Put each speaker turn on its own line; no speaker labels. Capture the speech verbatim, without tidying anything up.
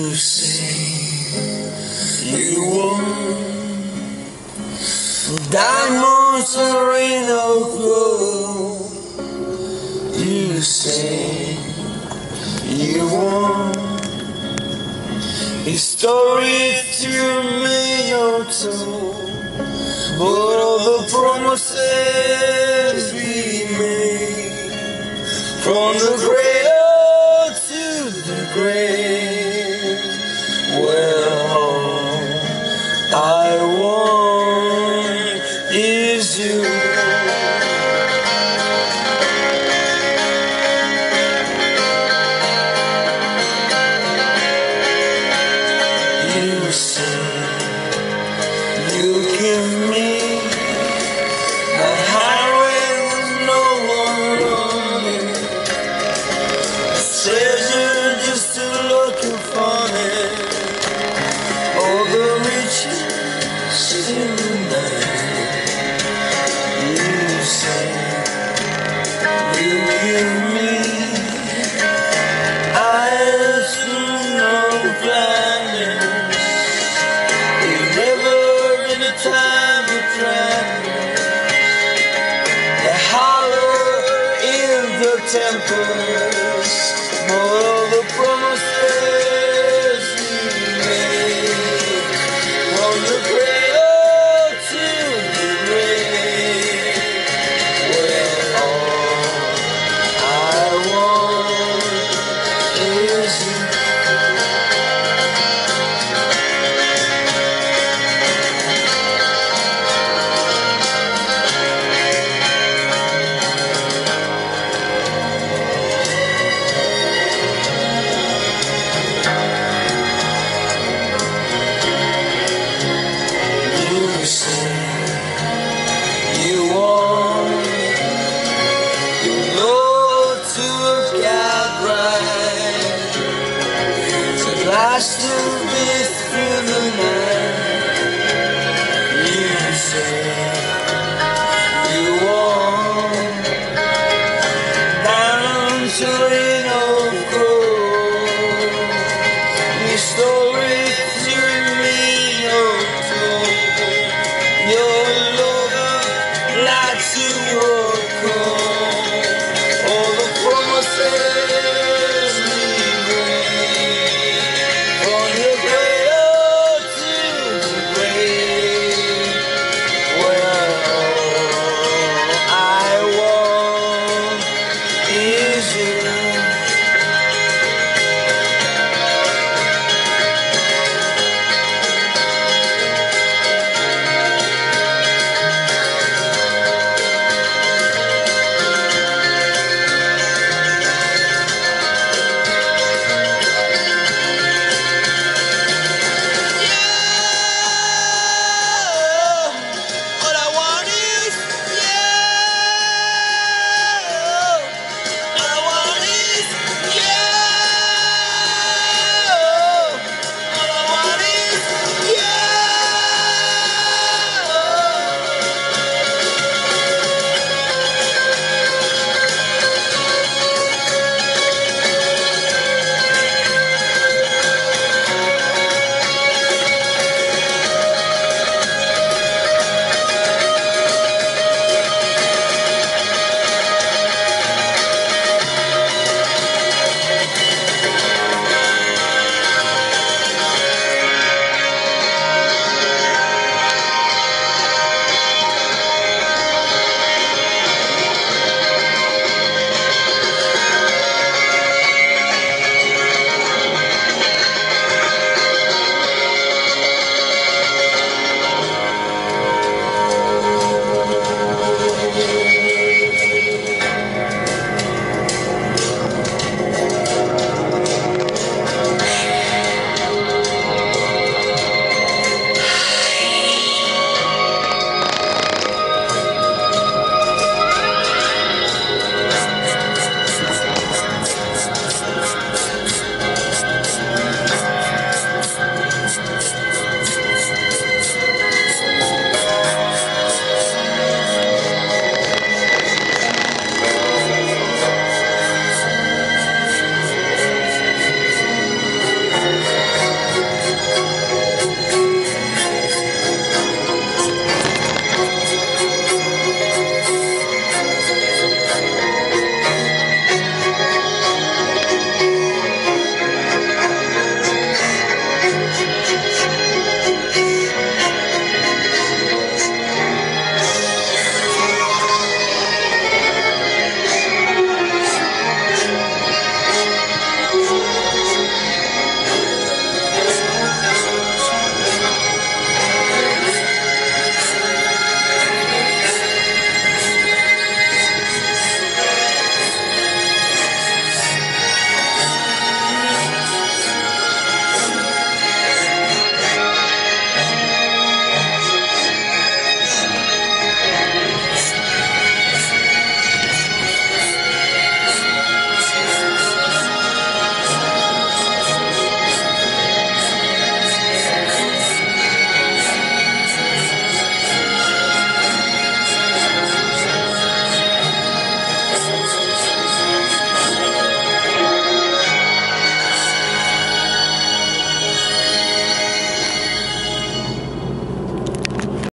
You say you want diamonds or rainbow glow. You say you want a story to remain untold, but all the promises we made, from the cradle to the grave, well, all I want is you. You say you give me a highway with no one on it, a treasure just to look upon it, all the riches in the night. You say you give me eyes full of blindness, time to travel, the hollow in the tempest, more of the promises we made, from the cradle to the grave, well, all I want is you. You want your Lord to look out bright, to last a bit through the night. You say you want diamonds to rainbow gold, your story to me untold, your love lights the world.